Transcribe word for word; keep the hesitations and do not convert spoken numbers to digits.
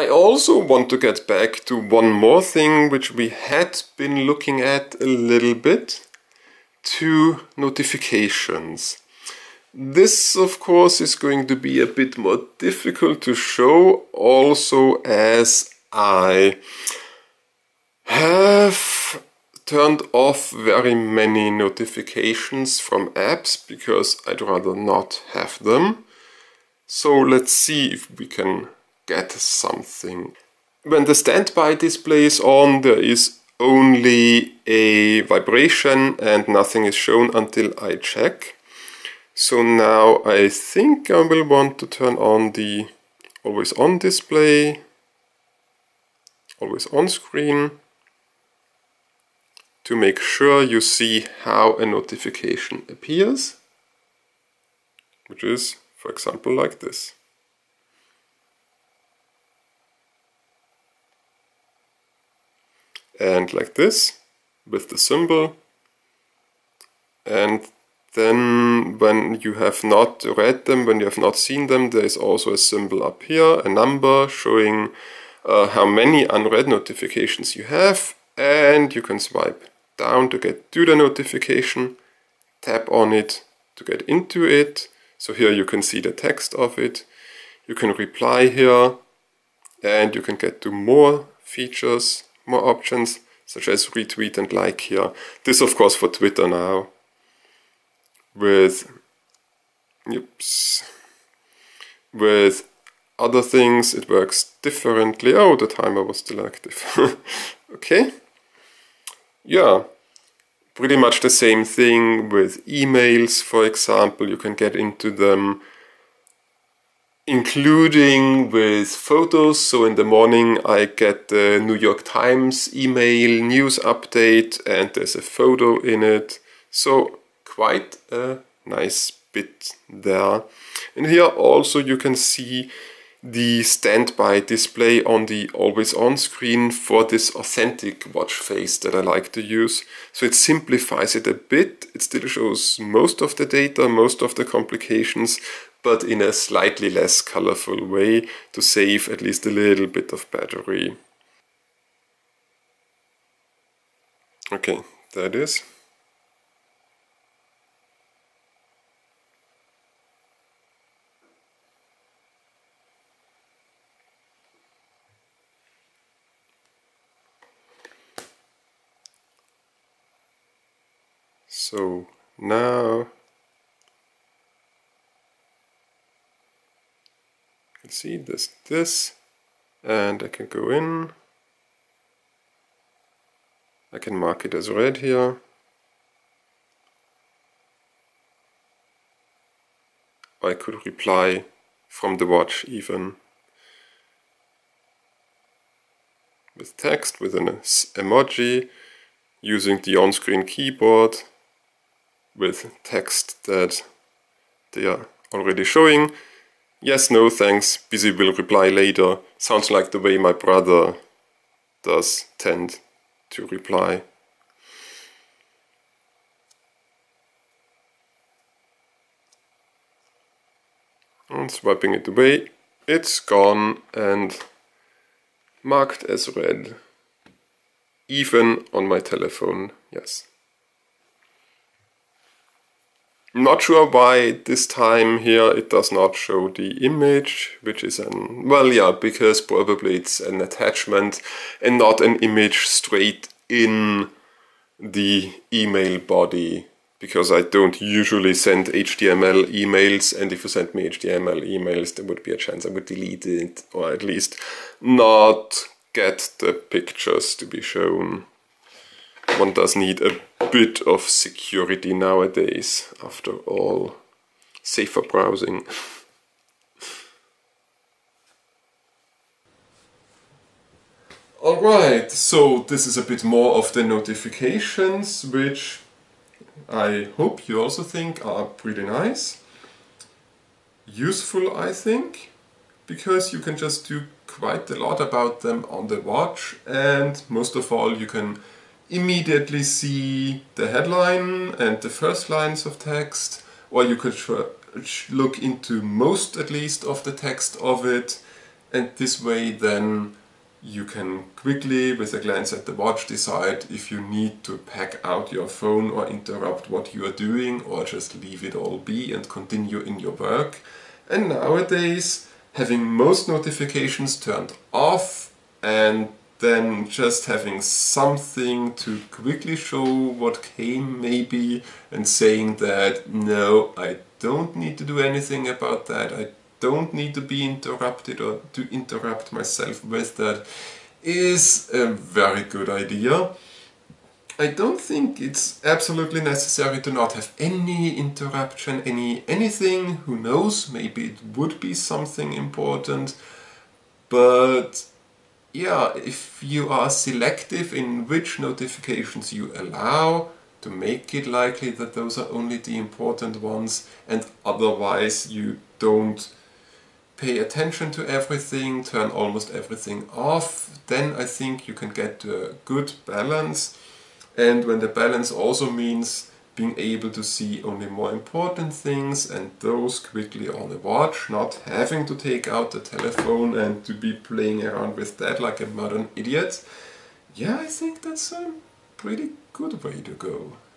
I also want to get back to one more thing which we had been looking at a little bit, to notifications. This of course is going to be a bit more difficult to show, also as I have turned off very many notifications from apps because I'd rather not have them. So let's see if we can get something. When the standby display is on, there is only a vibration and nothing is shown until I check. So now I think I will want to turn on the always on display, always on screen, to make sure you see how a notification appears, which is, for example, like this. And like this, with the symbol. And then when you have not read them, when you have not seen them, there is also a symbol up here, a number showing uh, how many unread notifications you have. And you can swipe down to get to the notification, tap on it to get into it. So here you can see the text of it. You can reply here, and you can get to more features, more options, such as retweet and like here. This of course for Twitter now. With, oops, with other things it works differently. Oh, the timer was still active. Okay. Yeah, pretty much the same thing with emails, for example. You can get into them, including with photos. So in the morning I get the New York Times email news update and there's a photo in it. So quite a nice bit there. And here also you can see the standby display on the always on screen for this authentic watch face that I like to use. So it simplifies it a bit. It still shows most of the data, most of the complications, but in a slightly less colorful way to save at least a little bit of battery. Okay, there it is. So now you can see this, this, and I can go in. I can mark it as read here. I could reply from the watch even with text, with an emoji, using the on-screen keyboard, with text that they are already showing. Yes, no, thanks, busy, will reply later. Sounds like the way my brother does tend to reply. And swiping it away, it's gone and marked as read. Even on my telephone, yes. Not sure why this time here it does not show the image, which is an, well, yeah, because probably it's an attachment and not an image straight in the email body, because I don't usually send H T M L emails, and if you send me H T M L emails there would be a chance I would delete it, or at least not get the pictures to be shown. One does need a bit of security nowadays, after all. Safer browsing. Alright, so this is a bit more of the notifications, which I hope you also think are pretty nice. Useful, I think, because you can just do quite a lot about them on the watch, and most of all you can immediately see the headline and the first lines of text, or you could look into most, at least, of the text of it, And this way then you can quickly, with a glance at the watch, decide if you need to pack out your phone or interrupt what you are doing, or just leave it all be and continue in your work. And nowadays, having most notifications turned off and then just having something to quickly show what came maybe, and saying that no, I don't need to do anything about that, I don't need to be interrupted or to interrupt myself with that, is a very good idea. I don't think it's absolutely necessary to not have any interruption, any anything. Who knows, maybe it would be something important. But yeah, if you are selective in which notifications you allow, to make it likely that those are only the important ones, and otherwise you don't pay attention to everything, turn almost everything off, then I think you can get to a good balance. And when the balance also means being able to see only more important things and those quickly on a watch, not having to take out the telephone and to be playing around with that like a modern idiot, yeah, I think that's a pretty good way to go.